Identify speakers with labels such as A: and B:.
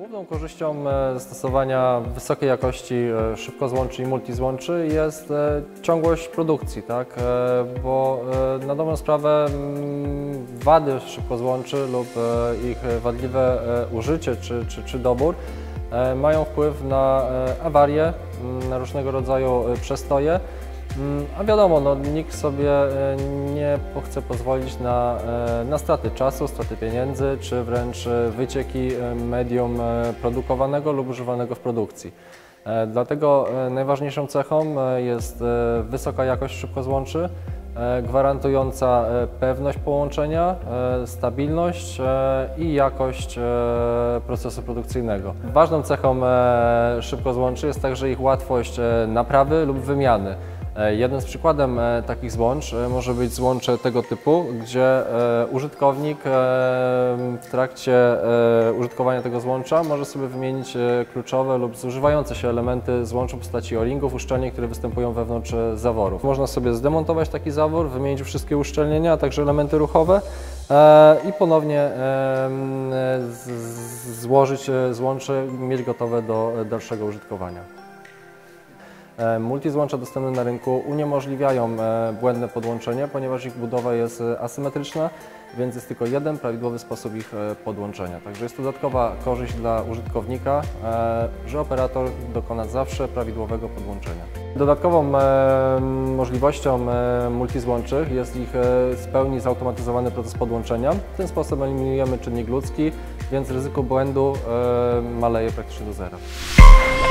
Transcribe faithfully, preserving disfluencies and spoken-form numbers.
A: Główną korzyścią stosowania wysokiej jakości szybkozłączy i multizłączy jest ciągłość produkcji, tak? Bo na dobrą sprawę wady szybkozłączy lub ich wadliwe użycie czy, czy, czy dobór mają wpływ na awarie, na różnego rodzaju przestoje. A wiadomo, no, nikt sobie nie chce pozwolić na, na straty czasu, straty pieniędzy, czy wręcz wycieki medium produkowanego lub używanego w produkcji. Dlatego najważniejszą cechą jest wysoka jakość szybkozłączy, gwarantująca pewność połączenia, stabilność i jakość procesu produkcyjnego. Ważną cechą szybkozłączy jest także ich łatwość naprawy lub wymiany. Jednym z przykładem takich złącz może być złącze tego typu, gdzie użytkownik w trakcie użytkowania tego złącza może sobie wymienić kluczowe lub zużywające się elementy złączu w postaci o-ringów, uszczelnień, które występują wewnątrz zaworów. Można sobie zdemontować taki zawór, wymienić wszystkie uszczelnienia, a także elementy ruchowe i ponownie złożyć złącze i mieć gotowe do dalszego użytkowania. Multizłącza dostępne na rynku uniemożliwiają błędne podłączenie, ponieważ ich budowa jest asymetryczna, więc jest tylko jeden prawidłowy sposób ich podłączenia. Także jest to dodatkowa korzyść dla użytkownika, że operator dokona zawsze prawidłowego podłączenia. Dodatkową możliwością multizłączy jest ich w pełni zautomatyzowany proces podłączenia. W ten sposób eliminujemy czynnik ludzki, więc ryzyko błędu maleje praktycznie do zera.